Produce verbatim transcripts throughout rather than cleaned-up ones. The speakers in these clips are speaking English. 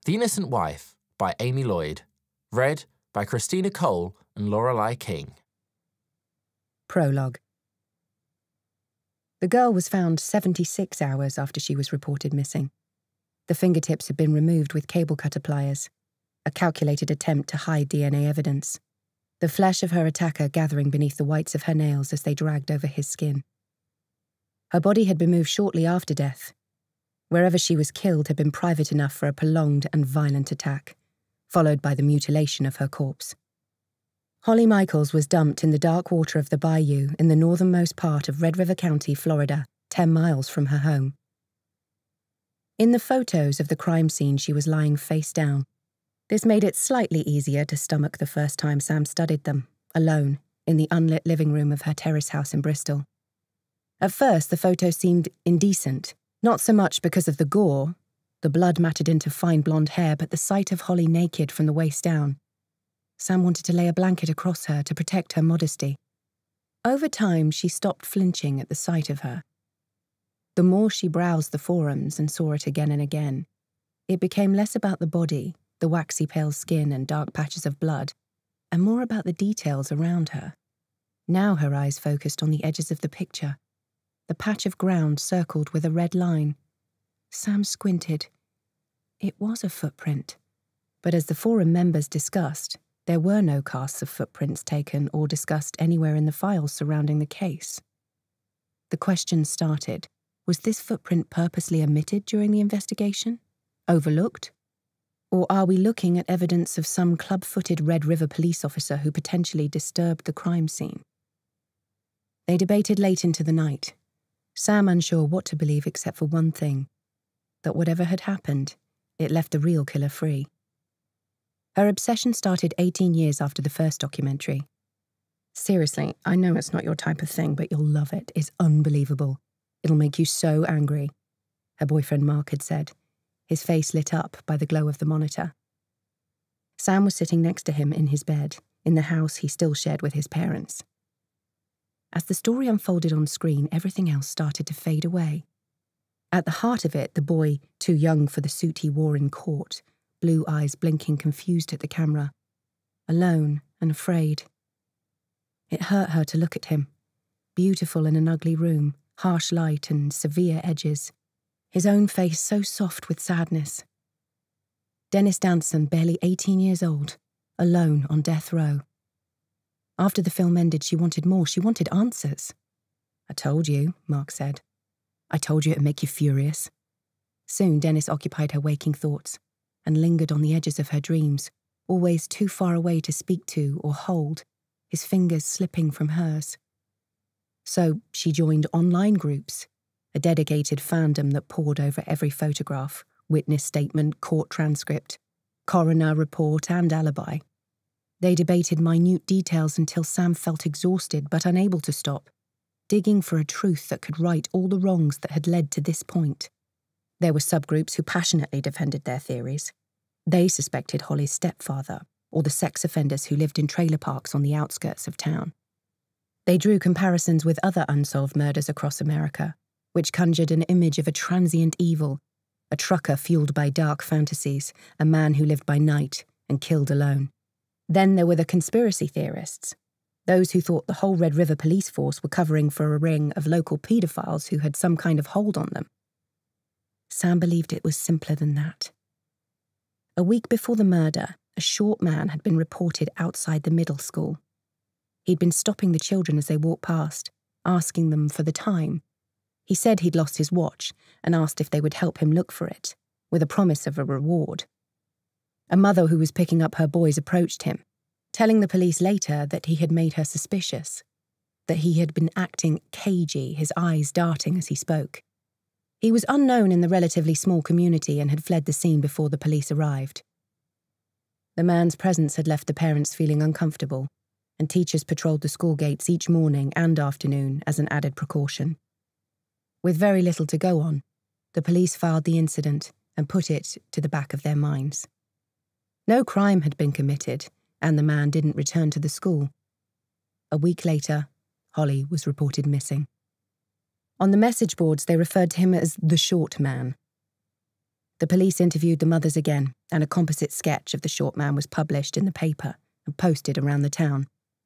The Innocent Wife by Amy Lloyd. Read by Christina Cole and Lorelei King. Prologue. The girl was found seventy-six hours after she was reported missing. The fingertips had been removed with cable cutter pliers, a calculated attempt to hide D N A evidence, the flesh of her attacker gathering beneath the whites of her nails as they dragged over his skin. Her body had been moved shortly after death. Wherever she was killed had been private enough for a prolonged and violent attack, followed by the mutilation of her corpse. Holly Michaels was dumped in the dark water of the bayou in the northernmost part of Red River County, Florida, ten miles from her home. In the photos of the crime scene, she was lying face down. This made it slightly easier to stomach the first time Sam studied them, alone, in the unlit living room of her terrace house in Bristol. At first, the photos seemed indecent, not so much because of the gore, the blood matted into fine blonde hair, but the sight of Holly naked from the waist down. Sam wanted to lay a blanket across her to protect her modesty. Over time, she stopped flinching at the sight of her. The more she browsed the forums and saw it again and again, it became less about the body, the waxy pale skin and dark patches of blood, and more about the details around her. Now her eyes focused on the edges of the picture, the patch of ground circled with a red line. Sam squinted. It was a footprint, but as the forum members discussed, there were no casts of footprints taken or discussed anywhere in the files surrounding the case. The question started, was this footprint purposely omitted during the investigation? Overlooked? Or are we looking at evidence of some club-footed Red River police officer who potentially disturbed the crime scene? They debated late into the night, Sam unsure what to believe except for one thing, that whatever had happened, it left the real killer free. Her obsession started eighteen years after the first documentary. Seriously, I know it's not your type of thing, but you'll love it. It's unbelievable. It'll make you so angry, her boyfriend Mark had said, his face lit up by the glow of the monitor. Sam was sitting next to him in his bed, in the house he still shared with his parents. As the story unfolded on screen, everything else started to fade away. At the heart of it, the boy, too young for the suit he wore in court, blue eyes blinking confused at the camera, alone and afraid. It hurt her to look at him, beautiful in an ugly room, harsh light and severe edges, his own face so soft with sadness. Dennis Danson, barely eighteen years old, alone on death row. After the film ended, she wanted more. She wanted answers. I told you, Mark said. I told you it'd make you furious. Soon, Dennis occupied her waking thoughts and lingered on the edges of her dreams, always too far away to speak to or hold, his fingers slipping from hers. So she joined online groups, a dedicated fandom that pored over every photograph, witness statement, court transcript, coroner report, and alibi. They debated minute details until Sam felt exhausted but unable to stop, digging for a truth that could right all the wrongs that had led to this point. There were subgroups who passionately defended their theories. They suspected Holly's stepfather, or the sex offenders who lived in trailer parks on the outskirts of town. They drew comparisons with other unsolved murders across America, which conjured an image of a transient evil, a trucker fueled by dark fantasies, a man who lived by night and killed alone. Then there were the conspiracy theorists, those who thought the whole Red River police force were covering for a ring of local paedophiles who had some kind of hold on them. Sam believed it was simpler than that. A week before the murder, a short man had been reported outside the middle school. He'd been stopping the children as they walked past, asking them for the time. He said he'd lost his watch and asked if they would help him look for it, with a promise of a reward. A mother who was picking up her boys approached him, telling the police later that he had made her suspicious, that he had been acting cagey, his eyes darting as he spoke. He was unknown in the relatively small community and had fled the scene before the police arrived. The man's presence had left the parents feeling uncomfortable, and teachers patrolled the school gates each morning and afternoon as an added precaution. With very little to go on, the police filed the incident and put it to the back of their minds. No crime had been committed, and the man didn't return to the school. A week later, Holly was reported missing. On the message boards, they referred to him as the short man. The police interviewed the mothers again, and a composite sketch of the short man was published in the paper and posted around the town.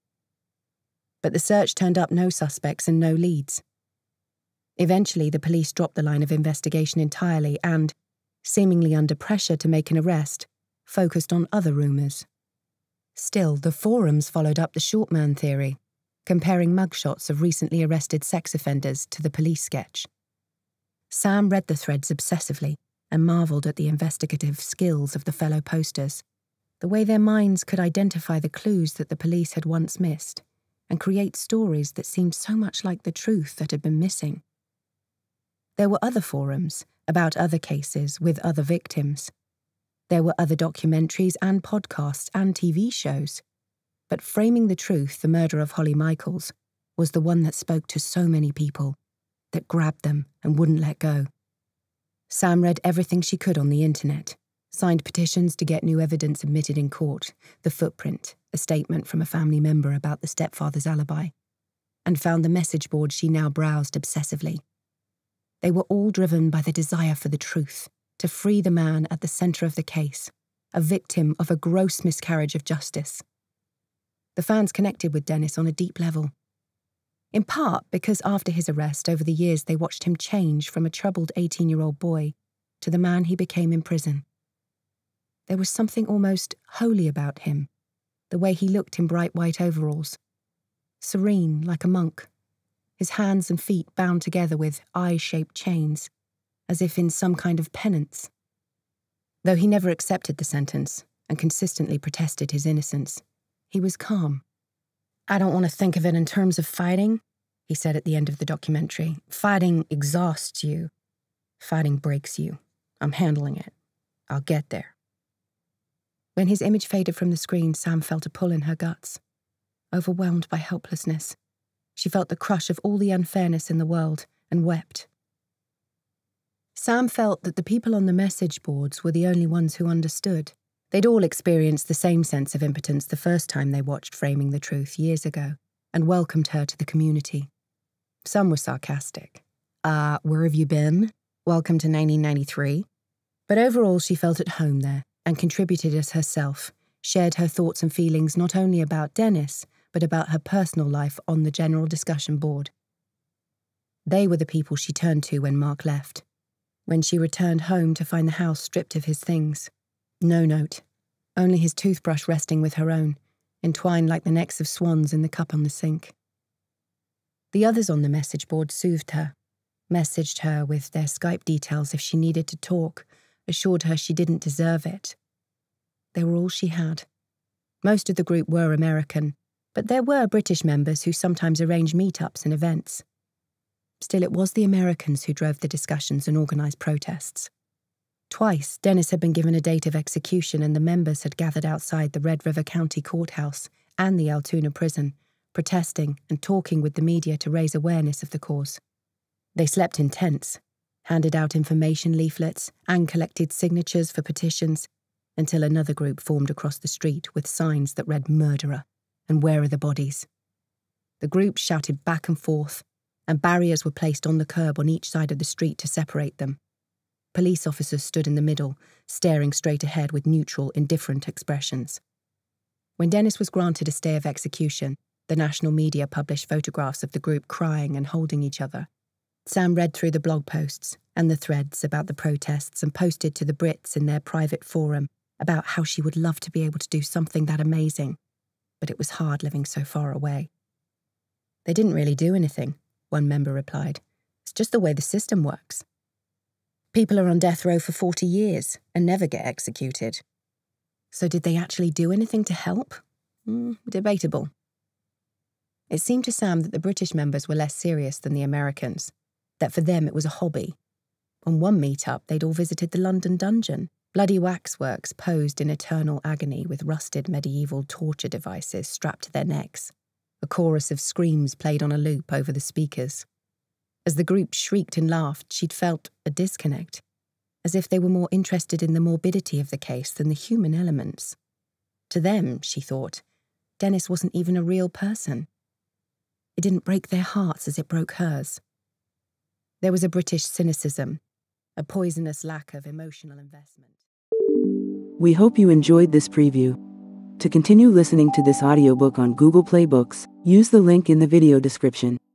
But the search turned up no suspects and no leads. Eventually, the police dropped the line of investigation entirely and, seemingly under pressure to make an arrest, focused on other rumours. Still, the forums followed up the short man theory, comparing mugshots of recently arrested sex offenders to the police sketch. Sam read the threads obsessively and marvelled at the investigative skills of the fellow posters, the way their minds could identify the clues that the police had once missed and create stories that seemed so much like the truth that had been missing. There were other forums about other cases with other victims. There were other documentaries and podcasts and T V shows. But Framing the Truth, the murder of Holly Michaels, was the one that spoke to so many people, that grabbed them and wouldn't let go. Sam read everything she could on the internet, signed petitions to get new evidence admitted in court, the footprint, a statement from a family member about the stepfather's alibi, and found the message board she now browsed obsessively. They were all driven by the desire for the truth, to free the man at the centre of the case, a victim of a gross miscarriage of justice. The fans connected with Dennis on a deep level. In part because after his arrest over the years they watched him change from a troubled eighteen-year-old boy to the man he became in prison. There was something almost holy about him, the way he looked in bright white overalls, serene like a monk, his hands and feet bound together with eye-shaped chains, as if in some kind of penance. Though he never accepted the sentence and consistently protested his innocence, he was calm. "I don't want to think of it in terms of fighting," he said at the end of the documentary. "Fighting exhausts you. Fighting breaks you. I'm handling it. I'll get there." When his image faded from the screen, Sam felt a pull in her guts. Overwhelmed by helplessness, she felt the crush of all the unfairness in the world and wept. Sam felt that the people on the message boards were the only ones who understood. They'd all experienced the same sense of impotence the first time they watched Framing the Truth years ago and welcomed her to the community. Some were sarcastic. Uh, where have you been? Welcome to nineteen ninety-three. But overall, she felt at home there and contributed as herself, shared her thoughts and feelings not only about Dennis, but about her personal life on the general discussion board. They were the people she turned to when Mark left, when she returned home to find the house stripped of his things. No note, only his toothbrush resting with her own, entwined like the necks of swans in the cup on the sink. The others on the message board soothed her, messaged her with their Skype details if she needed to talk, assured her she didn't deserve it. They were all she had. Most of the group were American, but there were British members who sometimes arranged meetups and events. Still, it was the Americans who drove the discussions and organised protests. Twice, Dennis had been given a date of execution and the members had gathered outside the Red River County Courthouse and the Altoona prison, protesting and talking with the media to raise awareness of the cause. They slept in tents, handed out information leaflets and collected signatures for petitions until another group formed across the street with signs that read "Murderer" and "Where are the bodies?" The group shouted back and forth, and barriers were placed on the curb on each side of the street to separate them. Police officers stood in the middle, staring straight ahead with neutral, indifferent expressions. When Dennis was granted a stay of execution, the national media published photographs of the group crying and holding each other. Sam read through the blog posts and the threads about the protests and posted to the Brits in their private forum about how she would love to be able to do something that amazing, but it was hard living so far away. "They didn't really do anything," one member replied. "It's just the way the system works. People are on death row for forty years and never get executed." So did they actually do anything to help? Mm, debatable. It seemed to Sam that the British members were less serious than the Americans, that for them it was a hobby. On one meet-up, they'd all visited the London dungeon, bloody waxworks posed in eternal agony with rusted medieval torture devices strapped to their necks. A chorus of screams played on a loop over the speakers. As the group shrieked and laughed, she'd felt a disconnect, as if they were more interested in the morbidity of the case than the human elements. To them, she thought, Dennis wasn't even a real person. It didn't break their hearts as it broke hers. There was a British cynicism, a poisonous lack of emotional investment. We hope you enjoyed this preview. To continue listening to this audiobook on Google Play Books, use the link in the video description.